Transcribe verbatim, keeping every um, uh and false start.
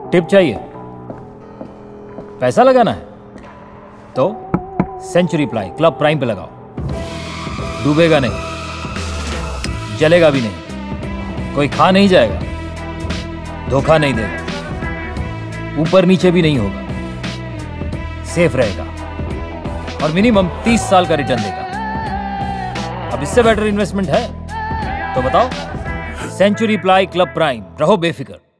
Tip चाहिए? पैसा लगाना है तो सेंचुरी प्लाई क्लब प्राइम पे लगाओ। डूबेगा नहीं, जलेगा भी नहीं, कोई खा नहीं जाएगा, धोखा नहीं देगा, ऊपर नीचे भी नहीं होगा, सेफ रहेगा और मिनिमम तीस साल का रिटर्न देगा। अब इससे बेटर इन्वेस्टमेंट है तो बताओ। सेंचुरी प्लाई क्लब प्राइम, रहो बेफिक्र।